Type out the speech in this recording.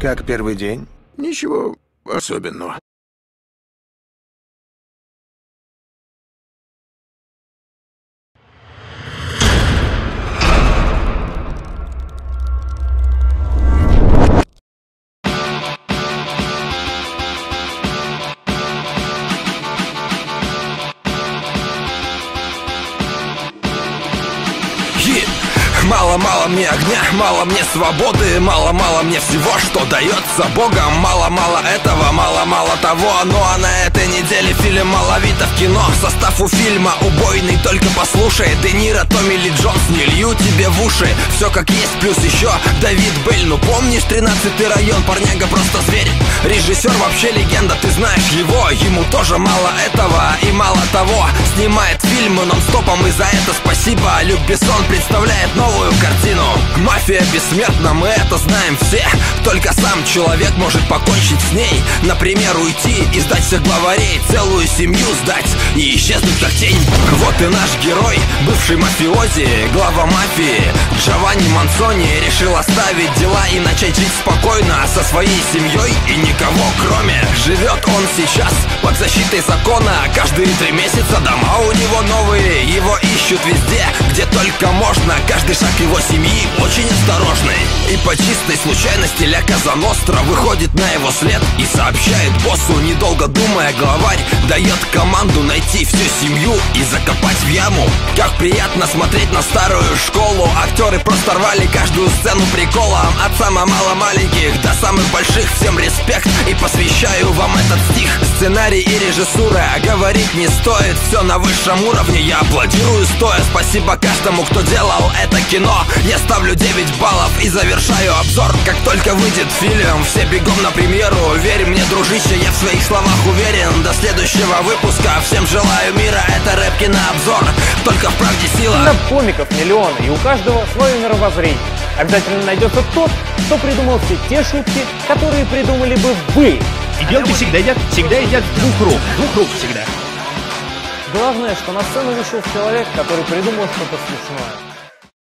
Как первый день? Ничего особенного. Мало-мало мне огня, мало мне свободы, мало-мало мне всего, что дается Богом. Мало-мало этого, мало-мало того. Ну а на этой неделе фильм «Малавита» в кино. Состав у фильма убойный, только послушай. Де Ниро, Томми Ли Джонс, не лью тебе в уши. Все как есть, плюс еще Давид Белль. Ну помнишь 13-й район, парняга просто зверь. Режиссер вообще легенда, ты знаешь его. Ему тоже мало этого и мало того. Снимает фильмы нон-стопом, и за это спасибо. Люк Бессон представляет новую картину. Мафия бессмертна, мы это знаем все. Только сам человек может покончить с ней. Например, уйти и сдать всех главарей, целую семью сдать и исчезнуть как тень. Вот и наш герой, бывший мафиози, глава мафии Джованни Мансони решил оставить дела и начать жить спокойно со своей семьей и никого кроме. Живет он сейчас под защитой закона. Каждые 3 месяца дома у него новые. Его ищут везде, где только можно. Каждый шаг его семьи очень осторожный. И по чистой случайности Ля Коза Ностра выходит на его след и сообщает боссу, недолго думая, главарь дает команду найти всю семью и закопать в яму. Как приятно смотреть на старую школу. Актеры просто рвали каждую сцену приколом. От самых маленьких до самых больших всем респект. И посвящаю вам этот стих. Сценарий и режиссура говорить не стоит. Все на высшем уровне, я аплодирую стоя. Спасибо каждому, кто делал это кино. Я ставлю 9 баллов и завершаю обзор. Как только выйдет фильм, все бегом на премьеру. Верь мне, дружище, я в своих словах уверен. До следующего выпуска. Всем желаю мира, это Рэп Кинообзор. Только в правде сила. Комиков миллионы, и у каждого свое мировоззрение. Обязательно найдется тот, кто придумал все те шутки, которые придумали бы вы. И белки всегда едят двух рук всегда. Главное, что на сцену вышел человек, который придумал что-то смешное.